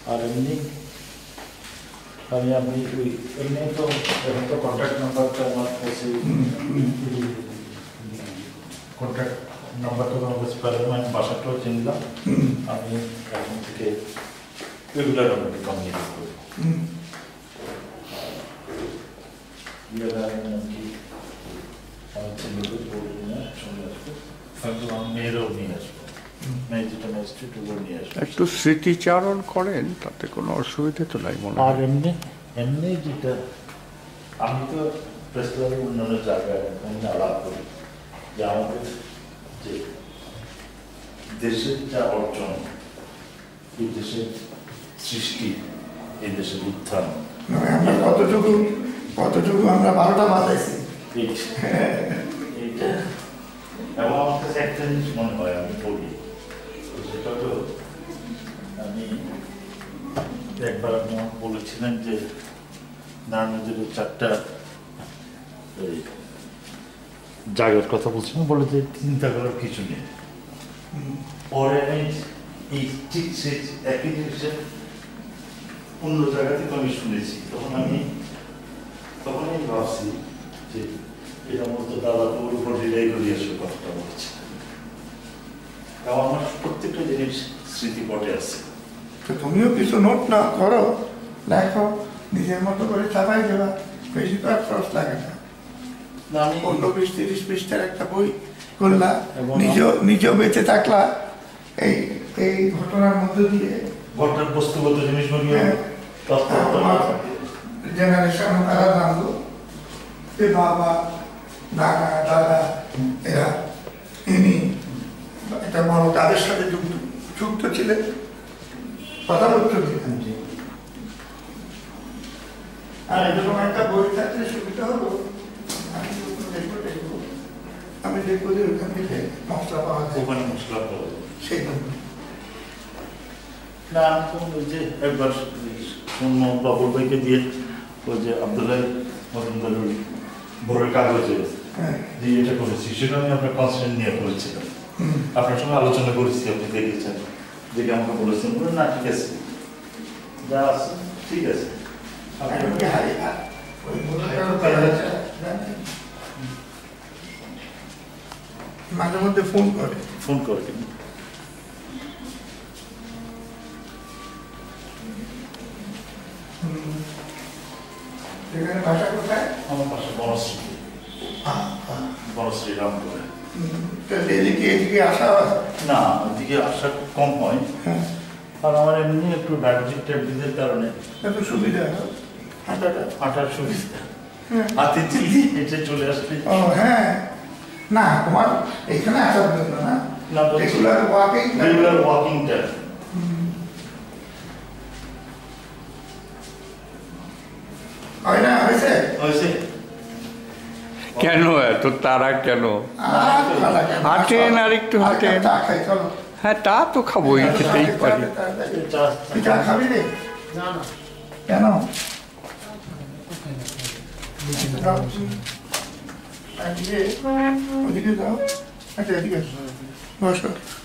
আর এমনি আমি আপনি এমনি তো এখন তো কন্ট্যাক্ট নাম্বারটা আমার কাছে কন্ট্যাক্ট নাম্বারটা আমার কাছে পেলাম, আমি বাসাটাও চিনলাম। আমি এখন থেকে রেগুলার আপনাকে কমিউনিকেট করবো। আমার ছেলেকে বলবো না, চলে আসবো, হয়তো আমার মেয়েরাও নিয়ে আসবো, মেয়ে যেটা ম্যাজিস্ট্রেট ওগুলো নিয়ে আসবো। একটু স্মৃতিচারণ করেন, তাতে কোনো অসুবিধা তো নাই মনে আর হয়। এমনি এমনি যেটা আমি তো প্রেস ক্লাবের অন্যান্য জায়গায় এমনি আলাপ করি যে আমাদের যে দেশের যা অর্জন, এই দেশের সৃষ্টি, এই দেশের উত্থান, আমরা কতটুকু আমরা 12টা বাজাইছি। এইটা এবং আমার কাছে একটা জিনিস মনে হয়, আমি পড়ি সেটা তো আমি একবার আপনি আমাকে বলেছিলেন যে নারায়ণগঞ্জের 4টা জায়গার কথা বলছিলাম, বলে যে চিন্তা করার কিছু নেই। পরে আমি এই ঠিক সেই একই জিনিসের অন্য জায়গা থেকে আমি শুনেছি, তখন আমি ভাবছি যে এটা মতো দাদা তোর উপর রিলাই করি আসলে কথাটা বলছে। কারণ আমার প্রত্যেকটা জিনিস স্মৃতিপটে আছে। তো তুমিও কিছু নোট না করো, লেখো, নিজের মতো করে ছাপাই দেবা, বেশি তো আর খরচ লাগে না। না আমি 15-20-30 পৃষ্ঠার একটা বই করলা, নিজেও বেঁচে থাকলা এই ঘটনার মধ্যে দিয়ে। ঘটনার বস্তুগত জিনিসগুলো জেনারেশন তারা জানলো যে বাবা, দাদা এরা ইনি একটা বড় তাদের সাথে যুক্ত ছিলেন, কথাবার্তা দিতেন। আর এরকম একটা বই থাকলে সুবিধা হলো, আমি দেখবো যে ওখান থেকে মশলা পাওয়া যায়, ওখানে মশলা পাওয়া যায় সেই জন্য। না ওই যে একবার বাবুর ভাইকে দিয়ে ওই যে আব্দুল্লাহ মজুমদারের ভোরের কাগজে দিয়ে এটা করেছি, সেটা আমি আপনার কনসেন্ট নিয়ে করেছিলাম। আপনার সঙ্গে আলোচনা করেছি, আপনি দেখেছেন, দেখে আমাকে বলেছেন, বলে না ঠিক আছে, যা আছে ঠিক আছে। মাঝে মধ্যে ফোন করে এখানে ভাষা কোথায়? আমার পাশে বনশ্রী রামপুরে। এদিকে আসা না, ওইদিকে আসা খুব কম হয়, আর আমার এমনি একটু ডায়াবেটিক ট্যাবলেটের কারণে এত সুবিধা হাঁটার সুবিধা, হাতে চিলি হেঁটে চলে আসলে। ও হ্যাঁ, না তোমার এখানে আসার জন্য না, রেগুলার ওয়াকিংটা হয় না, হয়েছে কেন এত তারা কেন? হাঁটেন আর একটু হাঁটেন। হ্যাঁ, তা তো খাবোই, খেতেই পারি। খাবি রে? কেন? ওদিকে যাও, আচ্ছা এদিকে বসো।